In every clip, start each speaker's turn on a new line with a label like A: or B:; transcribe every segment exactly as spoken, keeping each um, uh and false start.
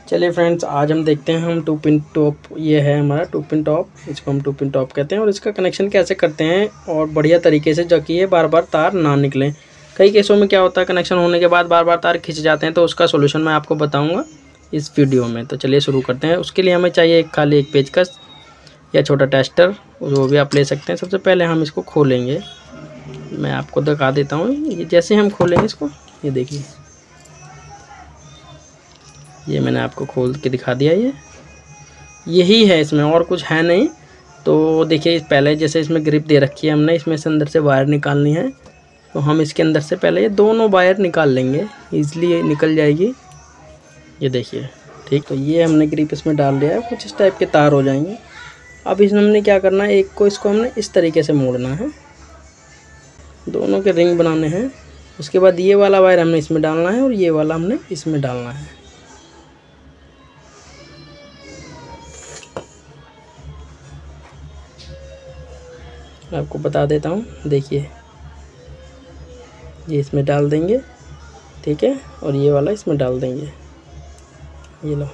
A: चलिए फ्रेंड्स, आज हम देखते हैं हम टू पिन टॉप, ये है हमारा टू पिन टॉप, इसको हम टू पिन टॉप कहते हैं और इसका कनेक्शन कैसे करते हैं और बढ़िया तरीके से, जो कि ये बार बार तार ना निकलें। कई केसों में क्या होता है, कनेक्शन होने के बाद बार बार तार खिंच जाते हैं, तो उसका सोल्यूशन मैं आपको बताऊंगा इस वीडियो में। तो चलिए शुरू करते हैं। उसके लिए हमें चाहिए एक खाली एक पेचकस या छोटा टेस्टर, वो भी आप ले सकते हैं। सबसे पहले हम इसको खोलेंगे, मैं आपको दिखा देता हूँ। ये जैसे हम खोलेंगे इसको, ये देखिए, ये मैंने आपको खोल के दिखा दिया। ये यही है, इसमें और कुछ है नहीं। तो देखिए, पहले जैसे इसमें ग्रिप दे रखी है हमने, इसमें से अंदर से वायर निकालनी है, तो हम इसके अंदर से पहले ये दोनों वायर निकाल लेंगे, ईजिली ये निकल जाएगी। ये देखिए, ठीक। तो ये हमने ग्रिप इसमें डाल दिया है, कुछ इस टाइप के तार हो जाएंगे। अब इसमें हमने क्या करना है, एक को इसको हमने इस तरीके से मोड़ना है, दोनों के रिंग बनाने हैं। उसके बाद ये वाला वायर हमने इसमें डालना है और ये वाला हमने इसमें डालना है। आपको बता देता हूँ, देखिए, ये इसमें डाल देंगे, ठीक है, और ये वाला इसमें डाल देंगे। ये लो,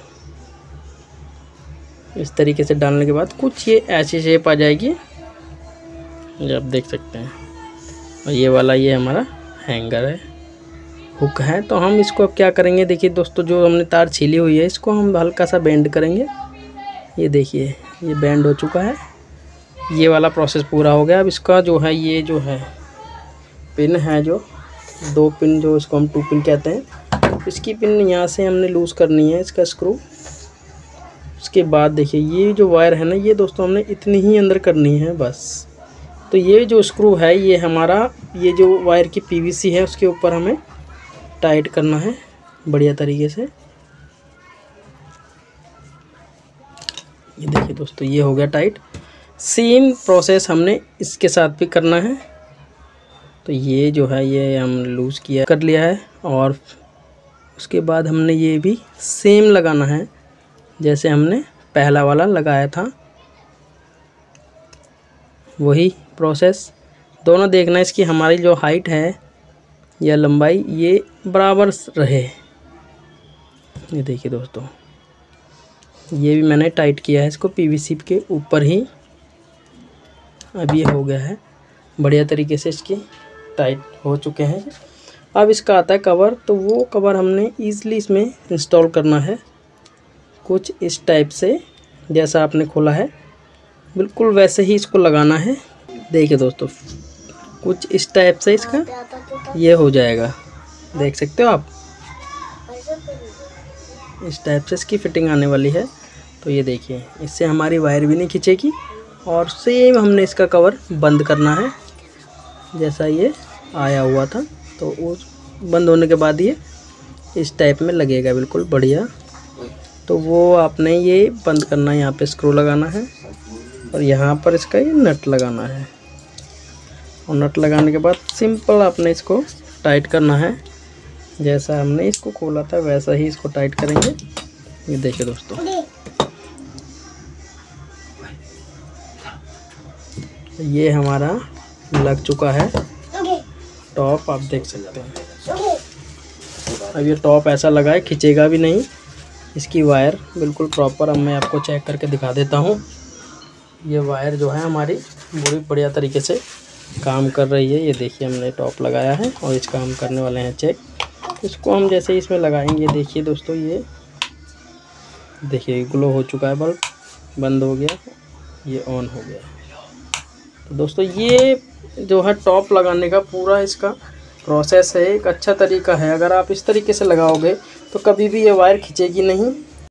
A: इस तरीके से डालने के बाद कुछ ये ऐसी शेप आ जाएगी, ये आप देख सकते हैं। और ये वाला ये हमारा हैंगर है, हुक है। तो हम इसको अब क्या करेंगे, देखिए दोस्तों, जो हमने तार छीली हुई है, इसको हम हल्का सा बेंड करेंगे। ये देखिए, ये बेंड हो चुका है, ये वाला प्रोसेस पूरा हो गया। अब इसका जो है, ये जो है पिन है, जो दो पिन, जो इसको हम टू पिन कहते हैं, इसकी पिन यहाँ से हमने लूज़ करनी है, इसका स्क्रू। उसके बाद देखिए, ये जो वायर है ना, ये दोस्तों हमने इतनी ही अंदर करनी है बस। तो ये जो स्क्रू है, ये हमारा, ये जो वायर की पीवीसी है, उसके ऊपर हमें टाइट करना है बढ़िया तरीके से। ये देखिए दोस्तों, ये हो गया टाइट। सेम प्रोसेस हमने इसके साथ भी करना है। तो ये जो है, ये हम लूज़ किया कर लिया है, और उसके बाद हमने ये भी सेम लगाना है जैसे हमने पहला वाला लगाया था, वही प्रोसेस। दोनों देखना, इसकी हमारी जो हाइट है या लंबाई, ये बराबर रहे। ये देखिए दोस्तों, ये भी मैंने टाइट किया है इसको पीवीसी के ऊपर ही। अब ये हो गया है बढ़िया तरीके से, इसकी टाइट हो चुके हैं। अब इसका आता है कवर, तो वो कवर हमने ईज़िली इसमें इंस्टॉल करना है, कुछ इस टाइप से, जैसा आपने खोला है बिल्कुल वैसे ही इसको लगाना है। देखिए दोस्तों, कुछ इस टाइप से इसका ये हो जाएगा, देख सकते हो आप, इस टाइप से इसकी फिटिंग आने वाली है। तो ये देखिए, इससे हमारी वायर भी नहीं खींचेगी, और सेम हमने इसका कवर बंद करना है जैसा ये आया हुआ था। तो उस बंद होने के बाद ये इस टाइप में लगेगा, बिल्कुल बढ़िया। तो वो आपने ये बंद करना है, यहाँ पे स्क्रू लगाना है और यहाँ पर इसका ये नट लगाना है। और नट लगाने के बाद सिंपल आपने इसको टाइट करना है, जैसा हमने इसको खोला था वैसा ही इसको टाइट करेंगे। ये देखिए दोस्तों, ये हमारा लग चुका है टॉप, आप देख सकते हैं। अब ये टॉप ऐसा लगा है, खींचेगा भी नहीं, इसकी वायर बिल्कुल प्रॉपर। अब मैं आपको चेक करके दिखा देता हूँ। ये वायर जो है हमारी पूरी बढ़िया तरीके से काम कर रही है। ये देखिए, हमने टॉप लगाया है और इसका हम करने वाले हैं चेक। इसको हम जैसे ही इसमें लगाएंगे, देखिए दोस्तों, ये देखिए ग्लो हो चुका है, बल्ब बंद हो गया, ये ऑन हो गया। तो दोस्तों, ये जो है टॉप लगाने का पूरा इसका प्रोसेस है, एक अच्छा तरीका है। अगर आप इस तरीके से लगाओगे तो कभी भी ये वायर खींचेगी नहीं,